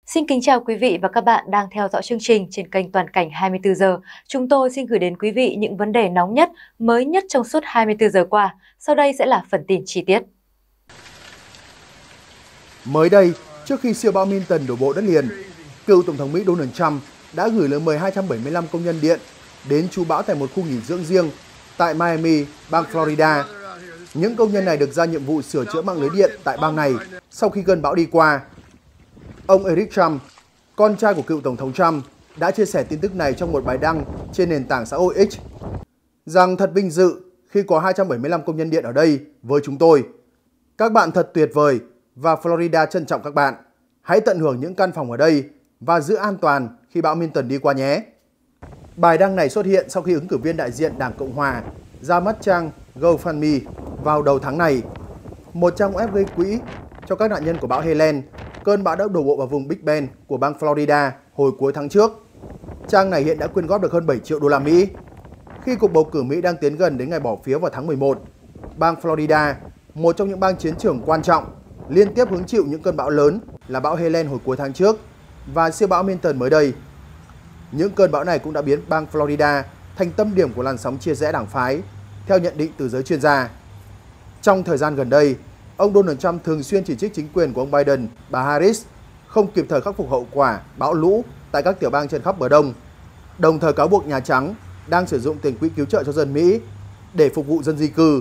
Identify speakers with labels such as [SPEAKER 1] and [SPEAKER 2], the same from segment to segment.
[SPEAKER 1] Xin kính chào quý vị và các bạn đang theo dõi chương trình trên kênh Toàn cảnh 24 giờ. Chúng tôi xin gửi đến quý vị những vấn đề nóng nhất, mới nhất trong suốt 24 giờ qua. Sau đây sẽ là phần tin chi tiết.
[SPEAKER 2] Mới đây, trước khi siêu bão Milton đổ bộ đất liền, cựu Tổng thống Mỹ Donald Trump đã gửi lời mời 275 công nhân điện đến trú bão tại một khu nghỉ dưỡng riêng tại Miami, bang Florida. Những công nhân này được ra nhiệm vụ sửa chữa mạng lưới điện tại bang này sau khi cơn bão đi qua. Ông Eric Trump, con trai của cựu Tổng thống Trump, đã chia sẻ tin tức này trong một bài đăng trên nền tảng xã hội X, rằng thật vinh dự khi có 275 công nhân điện ở đây với chúng tôi. Các bạn thật tuyệt vời và Florida trân trọng các bạn. Hãy tận hưởng những căn phòng ở đây và giữ an toàn khi bão Milton đi qua nhé. Bài đăng này xuất hiện sau khi ứng cử viên đại diện Đảng Cộng Hòa ra mắt trang GoFundMe vào đầu tháng này, một trang web gây quỹ cho các nạn nhân của bão Helene, cơn bão đã đổ bộ vào vùng Big Bend của bang Florida hồi cuối tháng trước. Trang này hiện đã quyên góp được hơn 7 triệu đô la Mỹ. Khi cuộc bầu cử Mỹ đang tiến gần đến ngày bỏ phiếu vào tháng 11, bang Florida, một trong những bang chiến trường quan trọng, liên tiếp hứng chịu những cơn bão lớn là bão Helene hồi cuối tháng trước và siêu bão Milton mới đây. Những cơn bão này cũng đã biến bang Florida thành tâm điểm của làn sóng chia rẽ đảng phái, theo nhận định từ giới chuyên gia. Trong thời gian gần đây, ông Donald Trump thường xuyên chỉ trích chính quyền của ông Biden, bà Harris không kịp thời khắc phục hậu quả bão lũ tại các tiểu bang trên khắp bờ Đông, đồng thời cáo buộc Nhà Trắng đang sử dụng tiền quỹ cứu trợ cho dân Mỹ để phục vụ dân di cư.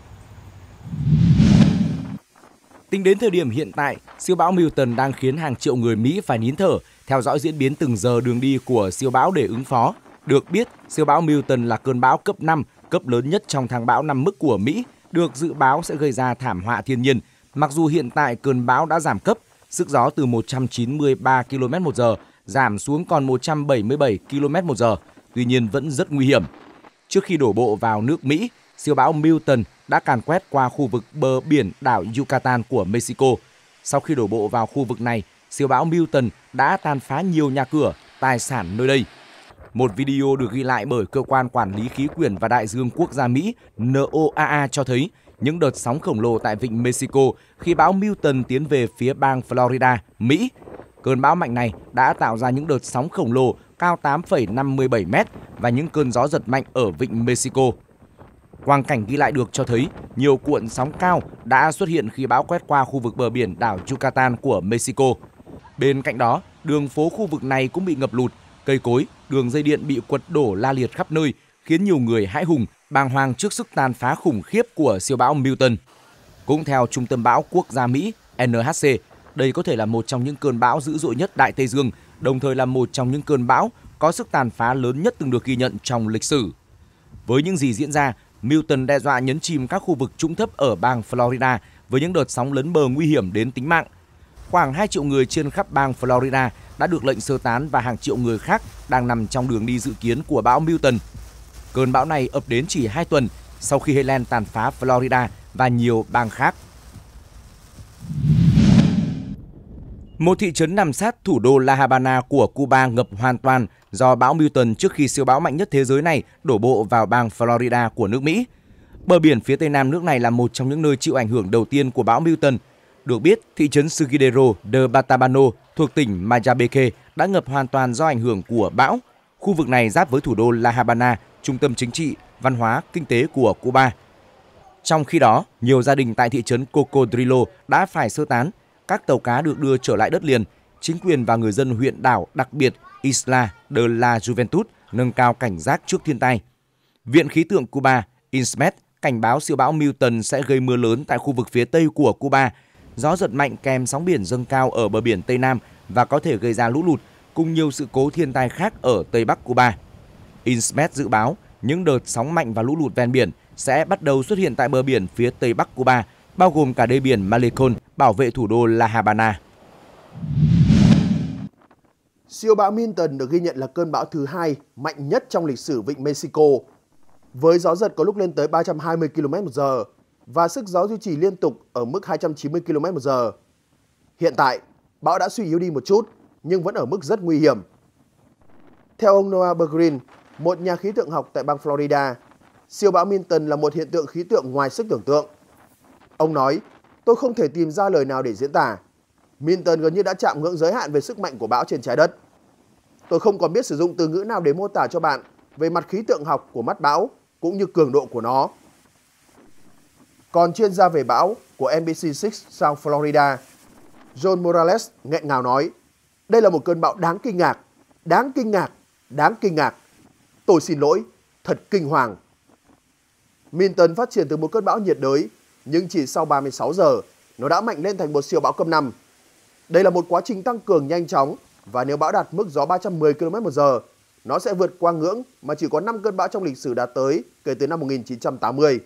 [SPEAKER 3] Tính đến thời điểm hiện tại, siêu bão Milton đang khiến hàng triệu người Mỹ phải nín thở, theo dõi diễn biến từng giờ đường đi của siêu bão để ứng phó. Được biết, siêu bão Milton là cơn bão cấp 5, cấp lớn nhất trong tháng bão năm mức của Mỹ, được dự báo sẽ gây ra thảm họa thiên nhiên. Mặc dù hiện tại cơn bão đã giảm cấp, sức gió từ 193 km/h giảm xuống còn 177 km/h, tuy nhiên vẫn rất nguy hiểm. Trước khi đổ bộ vào nước Mỹ, siêu bão Milton đã càn quét qua khu vực bờ biển đảo Yucatan của Mexico. Sau khi đổ bộ vào khu vực này, siêu bão Milton đã tàn phá nhiều nhà cửa, tài sản nơi đây. Một video được ghi lại bởi Cơ quan Quản lý Khí quyển và Đại dương Quốc gia Mỹ NOAA cho thấy những đợt sóng khổng lồ tại vịnh Mexico khi bão Milton tiến về phía bang Florida, Mỹ. Cơn bão mạnh này đã tạo ra những đợt sóng khổng lồ cao 8,57 m và những cơn gió giật mạnh ở vịnh Mexico. Quang cảnh ghi lại được cho thấy nhiều cuộn sóng cao đã xuất hiện khi bão quét qua khu vực bờ biển đảo Yucatan của Mexico. Bên cạnh đó, đường phố khu vực này cũng bị ngập lụt, cây cối, đường dây điện bị quật đổ la liệt khắp nơi, khiến nhiều người hãi hùng, bàng hoàng trước sức tàn phá khủng khiếp của siêu bão Milton. Cũng theo Trung tâm Bão Quốc gia Mỹ NHC, đây có thể là một trong những cơn bão dữ dội nhất Đại Tây Dương, đồng thời là một trong những cơn bão có sức tàn phá lớn nhất từng được ghi nhận trong lịch sử. Với những gì diễn ra, Milton đe dọa nhấn chìm các khu vực trũng thấp ở bang Florida với những đợt sóng lấn bờ nguy hiểm đến tính mạng. Khoảng 2 triệu người trên khắp bang Florida đã được lệnh sơ tán và hàng triệu người khác đang nằm trong đường đi dự kiến của bão Milton. Cơn bão này ập đến chỉ 2 tuần sau khi Helene tàn phá Florida và nhiều bang khác. Một thị trấn nằm sát thủ đô La Habana của Cuba ngập hoàn toàn do bão Milton trước khi siêu bão mạnh nhất thế giới này đổ bộ vào bang Florida của nước Mỹ. Bờ biển phía tây nam nước này là một trong những nơi chịu ảnh hưởng đầu tiên của bão Milton. Được biết, thị trấn Sugidero de Batabano thuộc tỉnh Mayabeque đã ngập hoàn toàn do ảnh hưởng của bão. Khu vực này giáp với thủ đô La Habana, trung tâm chính trị, văn hóa, kinh tế của Cuba. Trong khi đó, nhiều gia đình tại thị trấn Cocodrilo đã phải sơ tán. Các tàu cá được đưa trở lại đất liền. Chính quyền và người dân huyện đảo đặc biệt Isla de la Juventud nâng cao cảnh giác trước thiên tai. Viện khí tượng Cuba INSMET cảnh báo siêu bão Milton sẽ gây mưa lớn tại khu vực phía tây của Cuba, gió giật mạnh kèm sóng biển dâng cao ở bờ biển Tây Nam và có thể gây ra lũ lụt cùng nhiều sự cố thiên tai khác ở Tây Bắc Cuba. INSMET dự báo những đợt sóng mạnh và lũ lụt ven biển sẽ bắt đầu xuất hiện tại bờ biển phía Tây Bắc Cuba, bao gồm cả đê biển Malecón bảo vệ thủ đô La Habana.
[SPEAKER 2] Siêu bão Milton được ghi nhận là cơn bão thứ 2 mạnh nhất trong lịch sử vịnh Mexico, với gió giật có lúc lên tới 320 km/h và sức gió duy trì liên tục ở mức 290 km/h. Hiện tại, bão đã suy yếu đi một chút, nhưng vẫn ở mức rất nguy hiểm. Theo ông Noah Berggren, một nhà khí tượng học tại bang Florida, siêu bão Milton là một hiện tượng khí tượng ngoài sức tưởng tượng. Ông nói, tôi không thể tìm ra lời nào để diễn tả. Milton gần như đã chạm ngưỡng giới hạn về sức mạnh của bão trên trái đất. Tôi không còn biết sử dụng từ ngữ nào để mô tả cho bạn về mặt khí tượng học của mắt bão cũng như cường độ của nó. Còn chuyên gia về bão của NBC6 South Florida, John Morales nghẹn ngào nói, đây là một cơn bão đáng kinh ngạc, đáng kinh ngạc, đáng kinh ngạc. Tôi xin lỗi, thật kinh hoàng. Milton phát triển từ một cơn bão nhiệt đới, nhưng chỉ sau 36 giờ, nó đã mạnh lên thành một siêu bão cấp 5. Đây là một quá trình tăng cường nhanh chóng, và nếu bão đạt mức gió 310 km/h, nó sẽ vượt qua ngưỡng mà chỉ có 5 cơn bão trong lịch sử đạt tới kể từ năm 1980.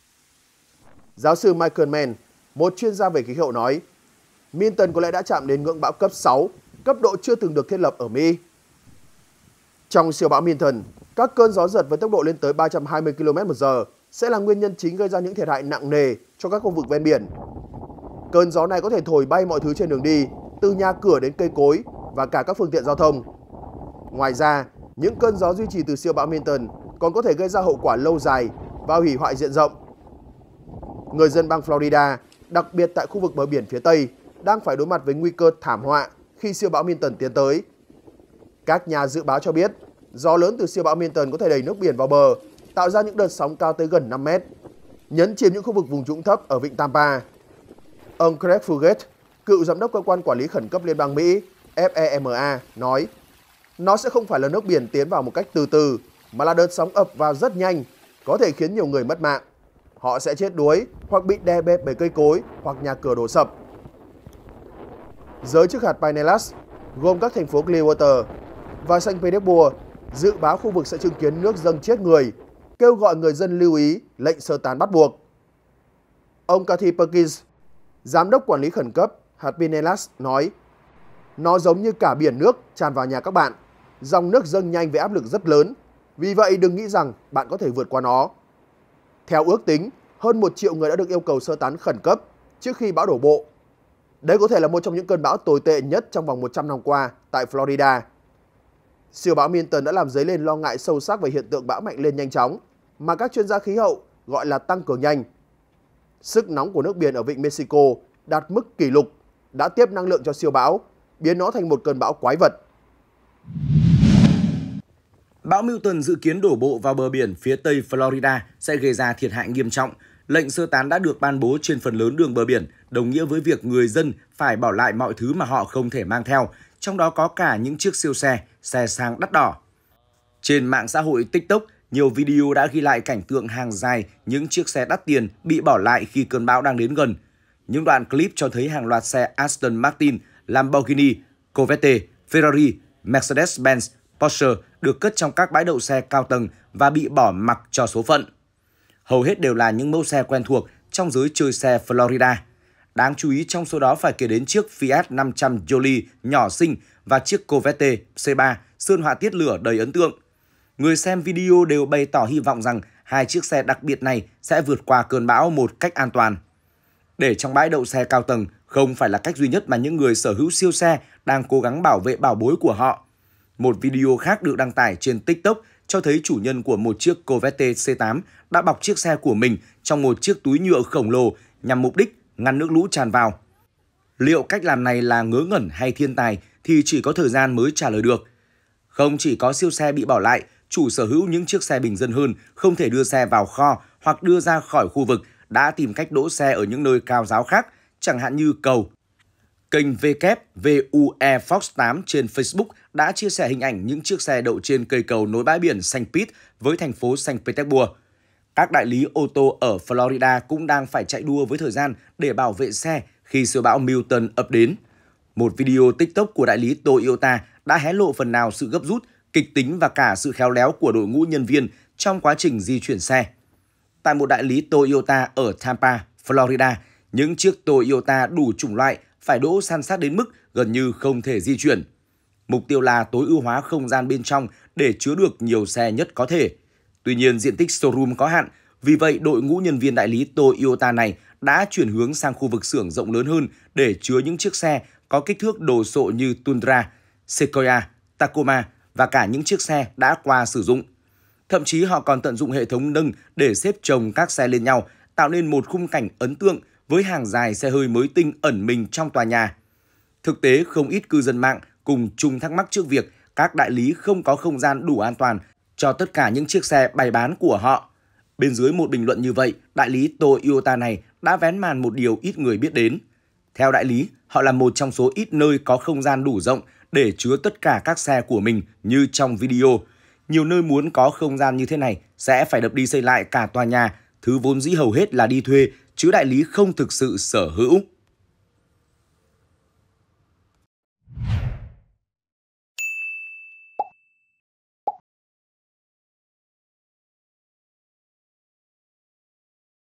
[SPEAKER 2] Giáo sư Michael Mann, một chuyên gia về khí hậu nói, Milton có lẽ đã chạm đến ngưỡng bão cấp 6, cấp độ chưa từng được thiết lập ở Mỹ. Trong siêu bão Milton, các cơn gió giật với tốc độ lên tới 320 km/h sẽ là nguyên nhân chính gây ra những thiệt hại nặng nề cho các khu vực ven biển. Cơn gió này có thể thổi bay mọi thứ trên đường đi, từ nhà cửa đến cây cối và cả các phương tiện giao thông. Ngoài ra, những cơn gió duy trì từ siêu bão Milton còn có thể gây ra hậu quả lâu dài và hủy hoại diện rộng. Người dân bang Florida, đặc biệt tại khu vực bờ biển phía Tây, đang phải đối mặt với nguy cơ thảm họa khi siêu bão Milton tiến tới. Các nhà dự báo cho biết, gió lớn từ siêu bão Milton có thể đẩy nước biển vào bờ, tạo ra những đợt sóng cao tới gần 5 mét, nhấn chìm những khu vực vùng trũng thấp ở vịnh Tampa. Ông Craig Fugate, cựu giám đốc cơ quan quản lý khẩn cấp Liên bang Mỹ FEMA, nói, nó sẽ không phải là nước biển tiến vào một cách từ từ, mà là đợt sóng ập vào rất nhanh, có thể khiến nhiều người mất mạng. Họ sẽ chết đuối hoặc bị đè bẹp bởi cây cối hoặc nhà cửa đổ sập. Giới chức hạt Pinellas, gồm các thành phố Clearwater và Saint Petersburg, dự báo khu vực sẽ chứng kiến nước dâng chết người, kêu gọi người dân lưu ý lệnh sơ tán bắt buộc. Ông Kathy Perkins, giám đốc quản lý khẩn cấp hạt Pinellas nói, nó giống như cả biển nước tràn vào nhà các bạn, dòng nước dâng nhanh với áp lực rất lớn, vì vậy đừng nghĩ rằng bạn có thể vượt qua nó. Theo ước tính, hơn 1 triệu người đã được yêu cầu sơ tán khẩn cấp trước khi bão đổ bộ. Đây có thể là một trong những cơn bão tồi tệ nhất trong vòng 100 năm qua tại Florida. Siêu bão Milton đã làm dấy lên lo ngại sâu sắc về hiện tượng bão mạnh lên nhanh chóng, mà các chuyên gia khí hậu gọi là tăng cường nhanh. Sức nóng của nước biển ở vịnh Mexico đạt mức kỷ lục, đã tiếp năng lượng cho siêu bão, biến nó thành một cơn bão quái vật.
[SPEAKER 3] Bão Milton dự kiến đổ bộ vào bờ biển phía tây Florida sẽ gây ra thiệt hại nghiêm trọng. Lệnh sơ tán đã được ban bố trên phần lớn đường bờ biển, đồng nghĩa với việc người dân phải bỏ lại mọi thứ mà họ không thể mang theo, trong đó có cả những chiếc siêu xe, xe sang đắt đỏ. Trên mạng xã hội TikTok, nhiều video đã ghi lại cảnh tượng hàng dài những chiếc xe đắt tiền bị bỏ lại khi cơn bão đang đến gần. Những đoạn clip cho thấy hàng loạt xe Aston Martin, Lamborghini, Corvette, Ferrari, Mercedes-Benz, Porsche được cất trong các bãi đậu xe cao tầng và bị bỏ mặc cho số phận. Hầu hết đều là những mẫu xe quen thuộc trong giới chơi xe Florida. Đáng chú ý trong số đó phải kể đến chiếc Fiat 500 Jolie nhỏ xinh và chiếc Corvette C3 sơn họa tiết lửa đầy ấn tượng. Người xem video đều bày tỏ hy vọng rằng hai chiếc xe đặc biệt này sẽ vượt qua cơn bão một cách an toàn. Để trong bãi đậu xe cao tầng không phải là cách duy nhất mà những người sở hữu siêu xe đang cố gắng bảo vệ bảo bối của họ. Một video khác được đăng tải trên TikTok cho thấy chủ nhân của một chiếc Corvette C8 đã bọc chiếc xe của mình trong một chiếc túi nhựa khổng lồ nhằm mục đích ngăn nước lũ tràn vào. Liệu cách làm này là ngớ ngẩn hay thiên tài thì chỉ có thời gian mới trả lời được. Không chỉ có siêu xe bị bỏ lại, chủ sở hữu những chiếc xe bình dân hơn không thể đưa xe vào kho hoặc đưa ra khỏi khu vực đã tìm cách đỗ xe ở những nơi cao ráo khác, chẳng hạn như cầu. Kênh WVUE Fox 8 trên Facebook đã chia sẻ hình ảnh những chiếc xe đậu trên cây cầu nối bãi biển St. Pete với thành phố Saint Petersburg. Các đại lý ô tô ở Florida cũng đang phải chạy đua với thời gian để bảo vệ xe khi siêu bão Milton ập đến. Một video TikTok của đại lý Toyota đã hé lộ phần nào sự gấp rút, kịch tính và cả sự khéo léo của đội ngũ nhân viên trong quá trình di chuyển xe. Tại một đại lý Toyota ở Tampa, Florida, những chiếc Toyota đủ chủng loại phải đỗ san sát đến mức gần như không thể di chuyển. Mục tiêu là tối ưu hóa không gian bên trong để chứa được nhiều xe nhất có thể. Tuy nhiên, diện tích showroom có hạn, vì vậy đội ngũ nhân viên đại lý Toyota này đã chuyển hướng sang khu vực xưởng rộng lớn hơn để chứa những chiếc xe có kích thước đồ sộ như Tundra, Sequoia, Tacoma và cả những chiếc xe đã qua sử dụng. Thậm chí họ còn tận dụng hệ thống nâng để xếp chồng các xe lên nhau, tạo nên một khung cảnh ấn tượng với hàng dài xe hơi mới tinh ẩn mình trong tòa nhà. Thực tế, không ít cư dân mạng cùng chung thắc mắc trước việc các đại lý không có không gian đủ an toàn cho tất cả những chiếc xe bày bán của họ. Bên dưới một bình luận như vậy, đại lý Toyota này đã vén màn một điều ít người biết đến. Theo đại lý, họ là một trong số ít nơi có không gian đủ rộng để chứa tất cả các xe của mình như trong video. Nhiều nơi muốn có không gian như thế này sẽ phải đập đi xây lại cả tòa nhà, thứ vốn dĩ hầu hết là đi thuê, chứ đại lý không thực sự sở hữu.